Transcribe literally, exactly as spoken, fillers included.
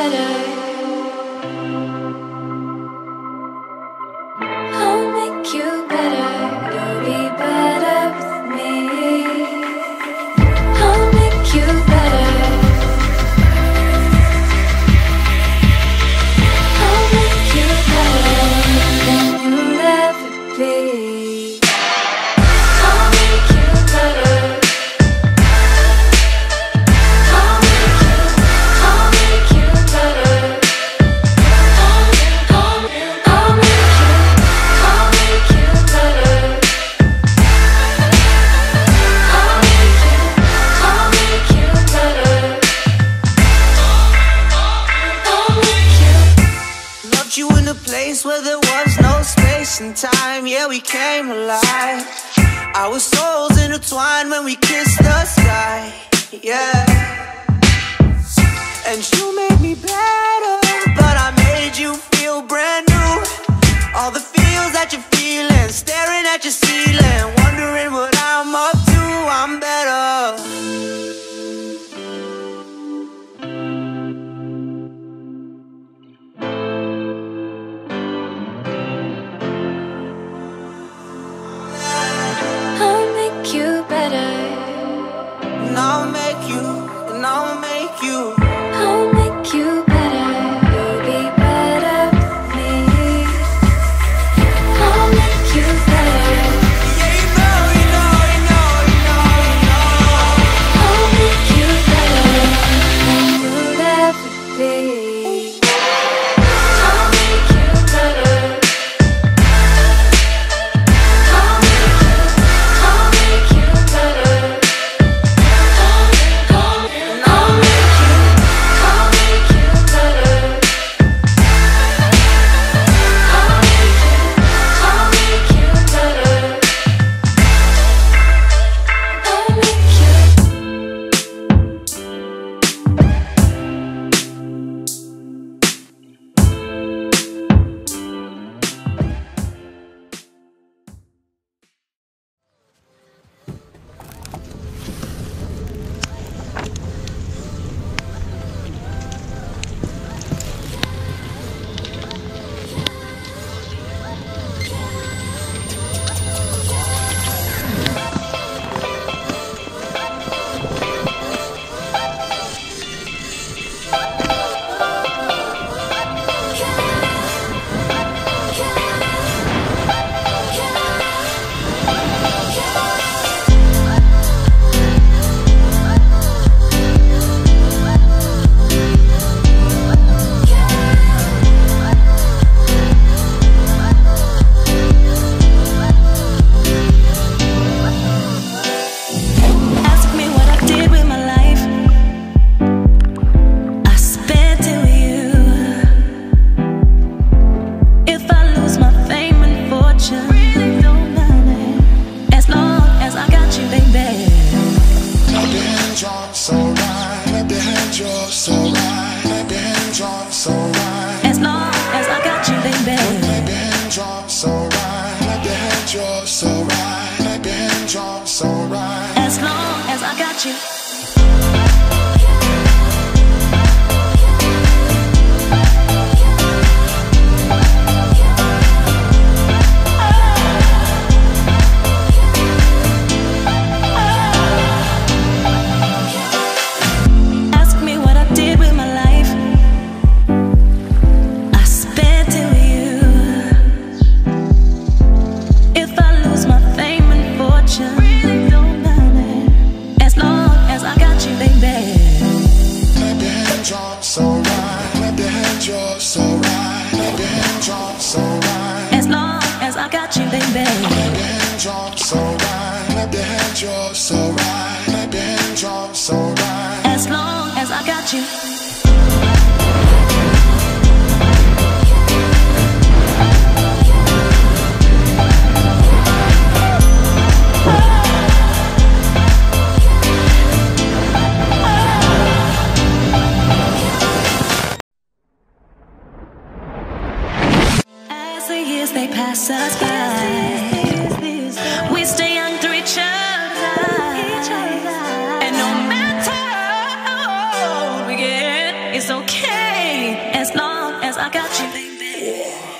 better. I'll make you better. You'll be better with me. I'll make you better. I'll make you better than you'll ever be. I'll make you better. I'll make you, I'll make you better. I'll, I'll, I'll make you, I'll make you better. I'll make you, I'll make you better. I'll make you. Loved you in a place where there was no space and time. Yeah, we came alive. Our souls intertwined when we kissed the sky. Yeah. And you made me better, but I made you feel brand new. All the feels that you're feeling, staring at your ceiling, wondering what I'm up to. I'm better. I'll make you better. And I'll make you, and I'll make you. I'll make you better. You'll be better with me. I'll make you better. Yeah, you know, you know, you know, you know, you know. I'll make you better than you'll ever be. I'll make you better. I'll make you, I'll make you better. I'll, I'll, I'll make you, I'll make you better. I'll make you, I'll make you better. I'll make you. Ask me what I did with my life. I spent it with you. If I lose my fame and fortune, really don't matter. As long as I got you, baby. Clap your hands, you're so right. Clap your hands, you're so right. Clap your hands, you're so right. As long as I got you, baby. Clap your hands, you're so right. Clap your hands, you're so right. Clap your hands, you're so right. As long as I got you. Ask me what I did with my life. I spent it with you. If I lose my fame and fortune, really don't matter. As long as I got you, baby. Clap your hands, you're so right. Clap your hands, you're so right. Clap your hands, you're so right. As long as I got you, baby. Clap your hands, you're so right. Clap your hands, you're so right. Clap your hands, you're so right. As long as I got you. As the years they pass us by, we stay young through each other. And no matter how old we get, it's okay. got you, baby.